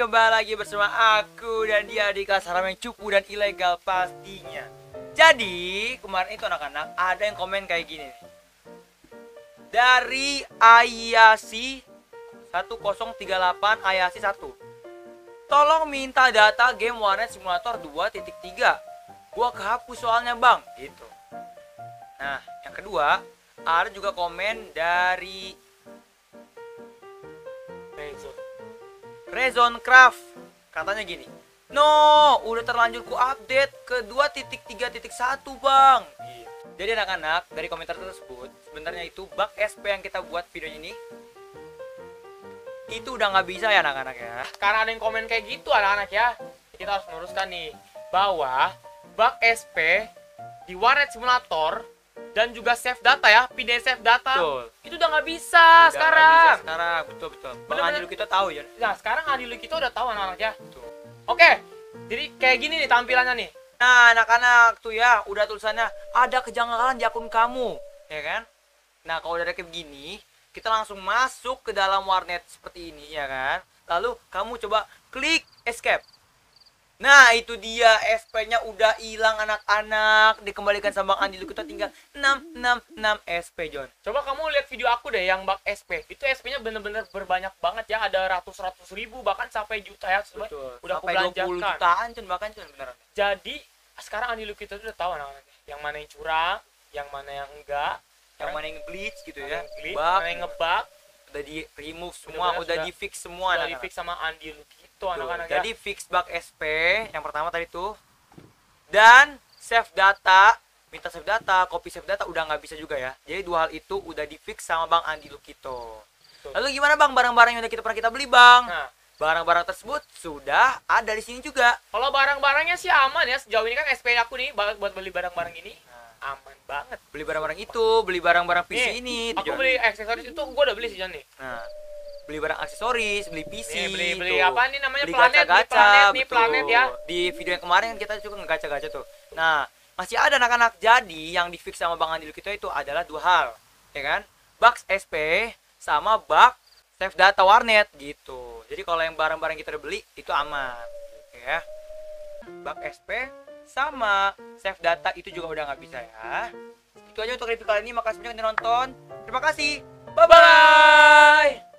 kembali lagi bersama aku dan dia di Kasar yang cupu dan ilegal pastinya. Jadi kemarin itu anak-anak ada yang komen kayak gini nih. Dari Ayasi 1038 Ayasi 1. Tolong minta data game Warnet Simulator 2.3. Gua kehapus soalnya bang gitu. Nah yang kedua ada juga komen dari Rezon Craft, katanya gini, no, udah terlanjur ku update ke 2.3.1 bang. Jadi anak-anak dari komentar tersebut, sebenarnya itu bug SP yang kita buat video ini itu udah nggak bisa ya anak-anak ya. Karena ada yang komen kayak gitu anak-anak ya, kita harus meluruskan nih bahwa bug SP di Warnet Simulator dan juga save data ya, pindah save data. Betul. Itu udah nggak bisa sekarang. Betul. Bang Bener-bener. Adilu kita tahu ya. Nah sekarang Adilu kita udah tahu anak-anak ya. Oke, jadi kayak gini nih tampilannya nih. Nah anak-anak tuh ya udah tulisannya ada kejanggalan di akun kamu, ya kan? Nah kalau udah kayak begini, kita langsung masuk ke dalam warnet seperti ini ya kan? Lalu kamu coba klik escape. Nah itu dia SP-nya udah hilang anak-anak, dikembalikan sama Bang Andi. Kita tinggal 666 SP John. Coba kamu lihat video aku deh yang bug SP. Itu SP-nya bener-bener berbanyak banget ya, ada ratus ribu bahkan sampai juta ya. Betul. Udah aku Sampai 20 belanjakan. jutaan John bahkan John beneran. Jadi sekarang Andi kita udah tahu anak-anak yang mana yang curang, yang mana yang enggak, Yang mana yang glitch gitu ya. glitch, Bug, mana yang ngebug, udah di remove semua, Bener-bener udah sudah- di fix semua udah anak-anak. di fix sama Andi gitu Tuh, anak-anak jadi ya. fix bug SP yang pertama tadi tuh, dan save data, minta save data, copy save data udah nggak bisa juga ya. Jadi dua hal itu udah di fix sama Bang Andi Lukito. Betul. Lalu gimana bang barang-barang yang udah pernah kita beli bang? Nah, Barang-barang tersebut sudah ada di sini juga. kalau barang-barangnya sih aman ya. Sejauh ini kan SP aku nih buat beli barang-barang ini aman banget. Beli barang-barang itu, beli barang-barang PC Nih, ini. aku John. beli aksesoris itu gua udah beli sih John nih. Nah, beli barang aksesoris, beli PC, Nih, beli tuh. apa nih namanya Beli planet, gacha-gacha, nih betul. planet ya. Di video yang kemarin kan kita juga ngegacha-gacha tuh. Nah, masih ada anak-anak. Jadi yang di fix sama Bang Andi kita itu adalah dua hal, ya kan? Bug SP sama bug save data warnet gitu. Jadi kalau yang barang-barang kita udah beli itu aman, ya. Bug SP sama save data itu juga udah nggak bisa ya. Itu aja untuk review kali ini. Makasih banyak yang udah nonton. Terima kasih. Bye bye.